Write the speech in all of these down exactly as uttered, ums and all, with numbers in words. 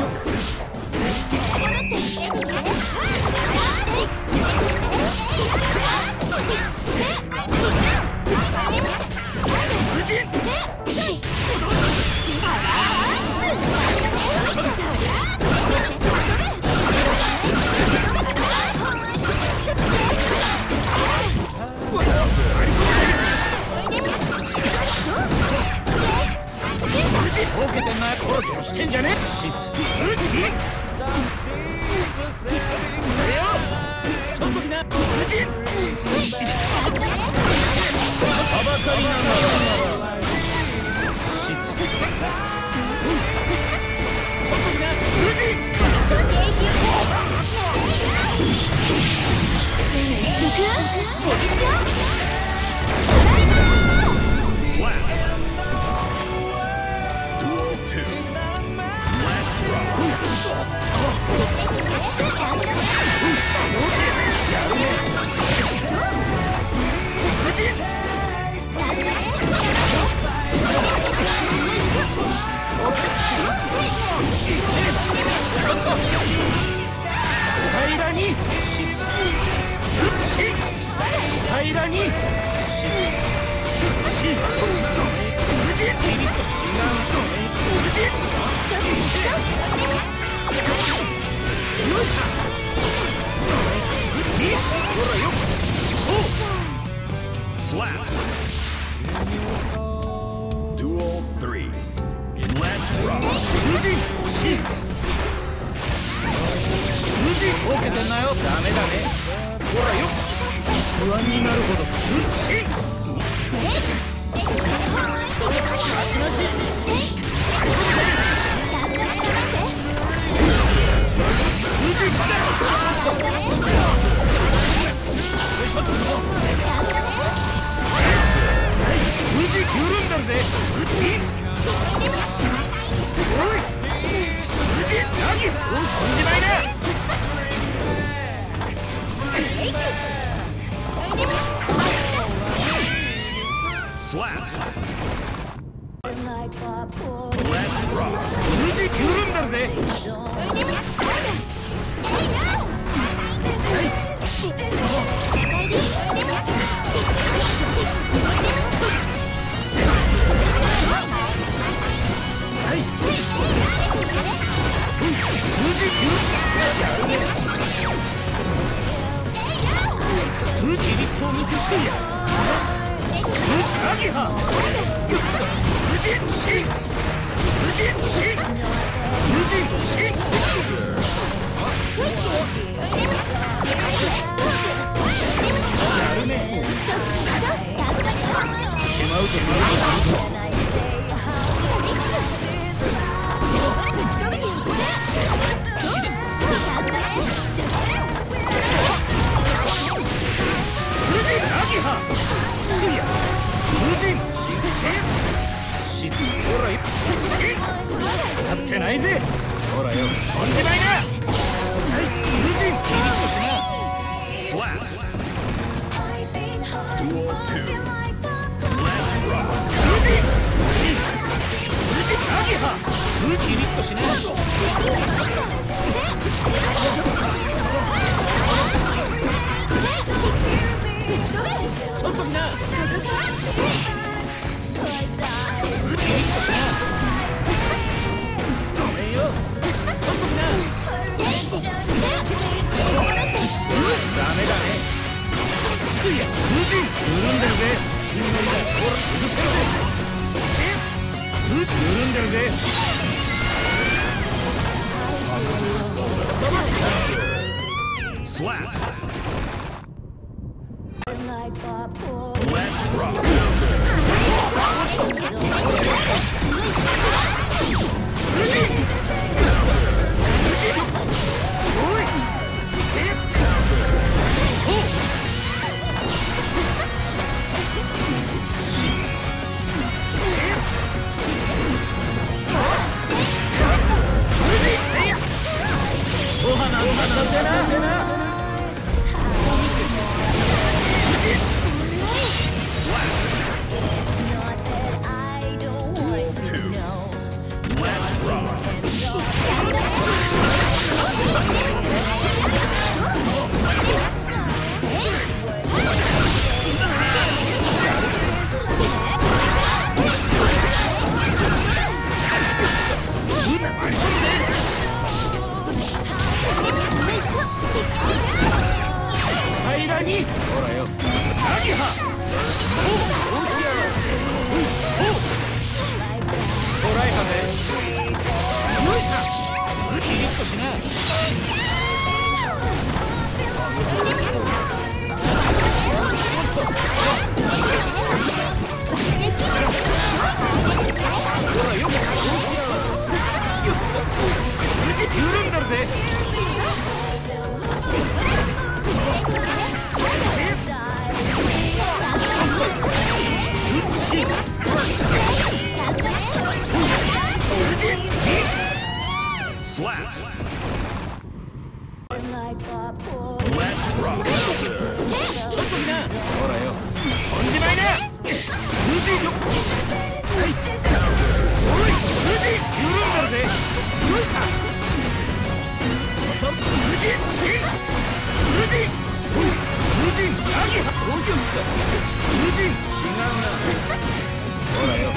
ボケてんなよ。コロコロしてんじゃねえ。しつちょっときな。無事はばかりなんだよ。しつちょっときな。無事平らにしつし平らにしつし無事キリッと違う無事よいしょほらよ Slap. Duel three. Let's rock. 無事し無事ボケてんなよ。ダメだね。ほらよ不安になるほど無事足なし無事よいしょ無事緩んだるぜ。おい無事何飛んじまいな。 Slap. Let's rock. 無事緩んだるぜ。無事キリッと見てしてや。無事鍵は無事し無事し無事しやるね。しまうとすると無事鍵はすぐや無人しつほらよしなってないぜ。ほらよ飛んじまいな。はい無人キリッとしな。 Slap. Duel two. Let's rock. 無人し無人鍵は無キリッとしな。ちょっとみんな無キリッとしな。ごめんよちょっとみんなダメだね。すぐや無人緩んでるぜ。チームリーダーほら続けるぜ。ふっ緩んでるぜ。 Slap. Let's rock. 無人無人おいせお花咲かせなせな。 Duel two. Let's rock. キリッとしな。ほらよく調子や無事緩んだるぜ。 Slap. Let's rock. ちょっとみな。ほらよ飛んじまいな。無事よ。はいおい無事緩んだるぜ。よいさそ無事し無事無事何はどうしてんだ。無事違うな。ほらよ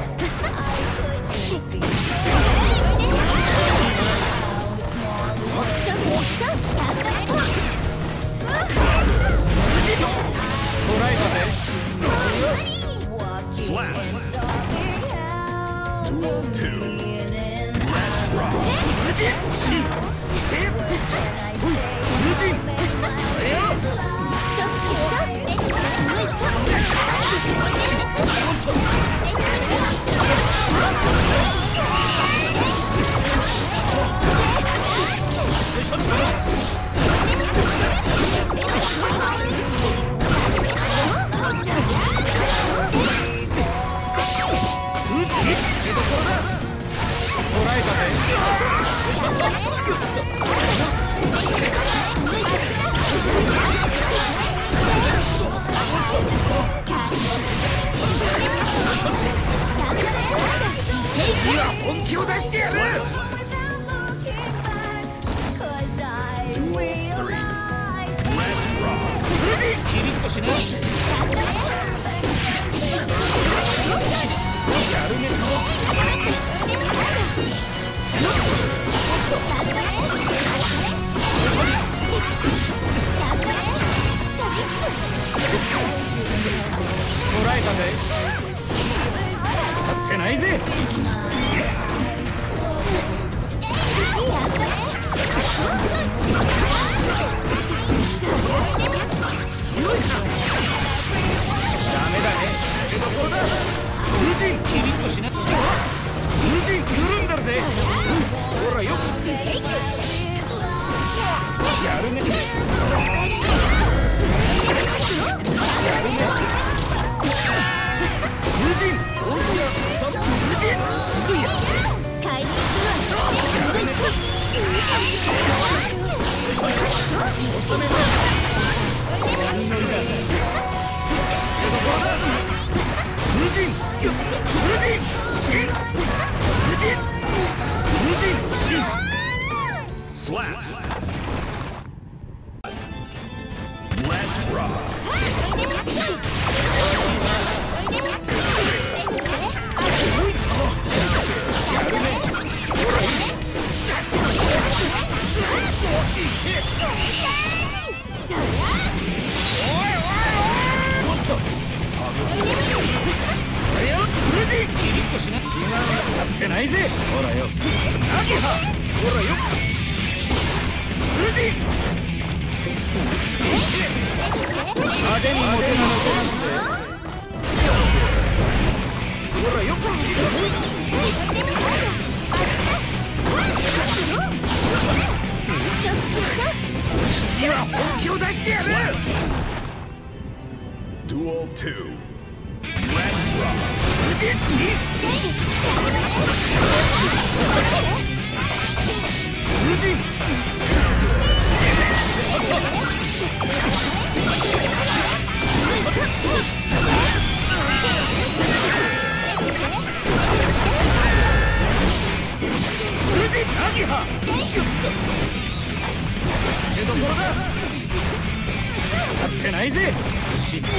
捕らえたぜ。 Slap. Duel two. Let's rock. 無事しせ無事これよ。よいしょっと。次は本気を出してやる。 無事キリッとしな。やるねと。捕らえたぜ。立ってないぜ。よいさダメだね。つけどころだ。無事キリッとしな。無事緩んだるぜ。ほらよやるね。やるね。無人どうしよう。無人すぐややるね。よいしょ遅めだ。死んだんだ。つけどころだ。無人無人死ん無人無人死ん。 Slap. Let's rock. やるね。ほらいい。もっとあれよ無事キリッとしな。違うなってないぜ。ほらよ投げはほらよ無事派手にモテなのこなすぜ。ほらよく次は本気を出してやる。 Duel two. Let's rock. 無事に無事ちょっと無事ナギハつけどころだ。立ってないぜ。質無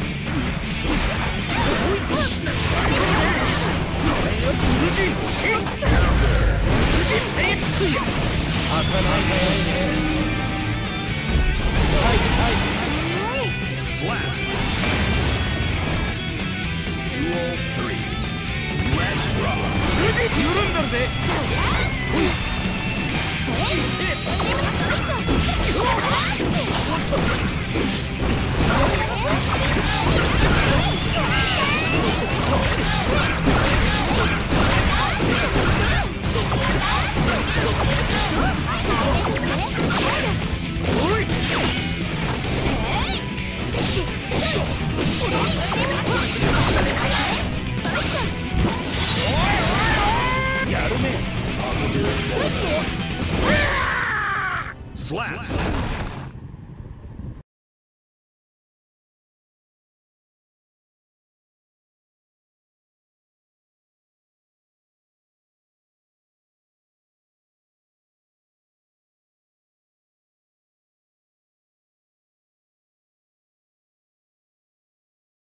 事シェイ無事レッツや開かないね。サイサイ Slap. Duel three. Let's rock. 無事緩んだるぜ。 やるね。 Slap.